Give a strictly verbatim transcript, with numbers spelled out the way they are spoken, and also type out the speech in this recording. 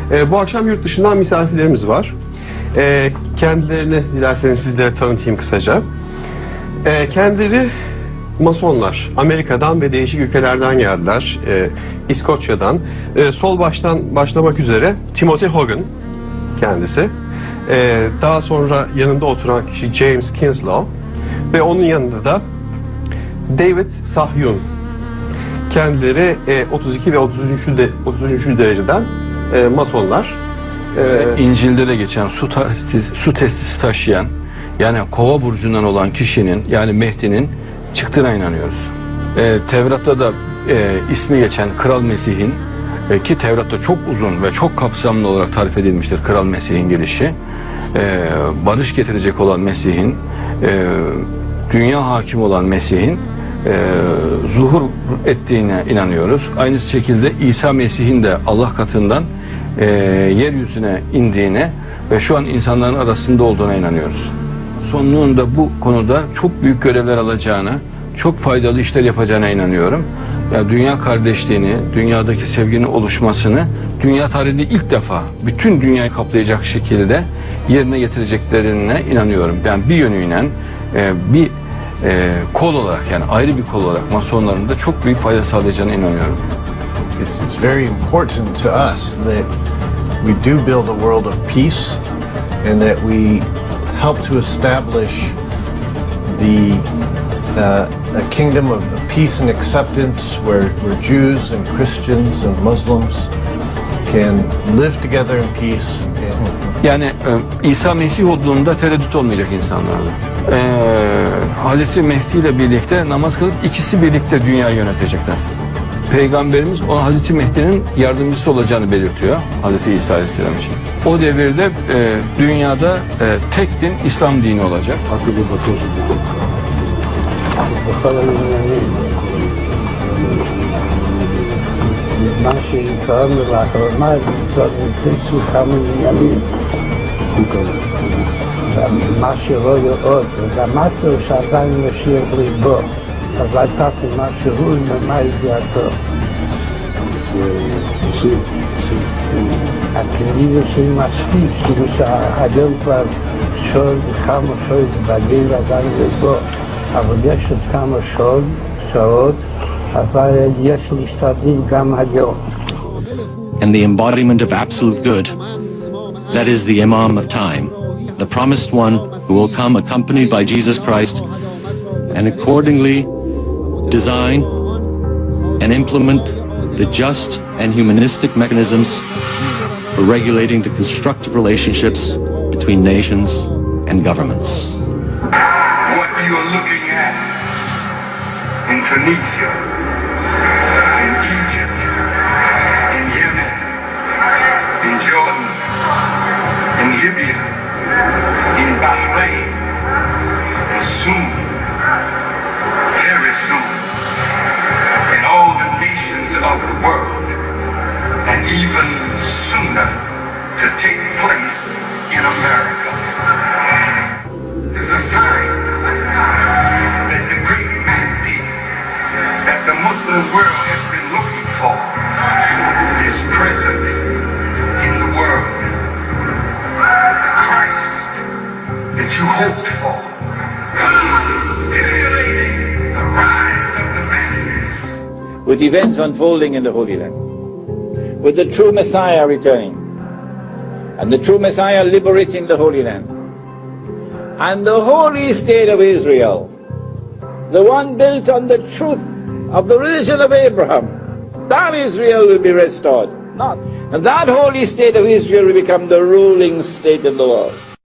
E, bu akşam yurt dışından misafirlerimiz var. E, kendilerini dilerseniz sizlere tanıtayım kısaca. E, kendileri Masonlar. Amerika'dan ve değişik ülkelerden geldiler. E, İskoçya'dan. E, sol baştan başlamak üzere Timothy Hogan kendisi. E, daha sonra yanında oturan kişi James Kinslow. Ve onun yanında da David Sahyun. Kendileri e, otuz iki ve otuz üçüncü De, otuz üçüncü dereceden e, Masonlar. E, İncil'de de geçen su, ta, su testisi taşıyan, yani Kova burcundan olan kişinin, yani Mehdi'nin çıktığına inanıyoruz. E, Tevrat'ta da e, ismi geçen Kral Mesih'in, e, ki Tevrat'ta çok uzun ve çok kapsamlı olarak tarif edilmiştir Kral Mesih'in gelişi. E, barış getirecek olan Mesih'in, e, dünya hakim olan Mesih'in e, zuhur ettiğine inanıyoruz. Aynı şekilde İsa Mesih'in de Allah katından e, yeryüzüne indiğine ve şu an insanların arasında olduğuna inanıyoruz. Sonluğunda bu konuda çok büyük görevler alacağına, çok faydalı işler yapacağına inanıyorum. Ya dünya kardeşliğini, dünyadaki sevginin oluşmasını, dünya tarihinde ilk defa bütün dünyayı kaplayacak şekilde yerine getireceklerine inanıyorum. Yani bir yönüyle e, bir e, kol olarak, yani ayrı bir kol olarak Masonların da çok büyük fayda sağlayacağına inanıyorum. It's, it's very important to us that we do build a world of peace and that we help to establish the uh, a kingdom of peace and acceptance where, where Jews and Christians and Muslims can live together in peace. And... Yani e, İsa Mesih olduğunda tereddüt olmayacak insanlarla. E, Hazreti Mehdi ile birlikte namaz kılıp ikisi birlikte dünyayı yönetecekler. Peygamberimiz o Hazreti Mehdi'nin yardımcısı olacağını belirtiyor Hazreti İsa Aleyhisselam için. O devirde e, dünyada e, tek din İslam dini olacak. אז הייתה מה שהוא ומה ידיעתו. הכלים של מספיק, כאילו שהאדם כבר שוד, כמה שוד בגיל עדיין לבוא, אבל יש עוד כמה שוד, שעות, אבל יש להשתדל גם היום. And the embodiment of absolute good, that is the Imam of time, the promised one who will come accompanied by Jesus Christ, and accordingly design and implement the just and humanistic mechanisms for regulating the constructive relationships between nations and governments. What you are looking at in Tunisia, in Egypt, in Yemen, in Jordan, in Libya, in Bahrain, and soon, very soon, in all the nations of the world, and even sooner to take place in America, is a sign that the great Mahdi that the Muslim world has been looking for is present in the world. The Christ that you hoped for, stimulating the rise of the masses. With events unfolding in the Holy Land, with the true Messiah returning, and the true Messiah liberating the Holy Land, and the holy state of Israel, the one built on the truth of the religion of Abraham, that Israel will be restored. Not. And that holy state of Israel will become the ruling state in the world.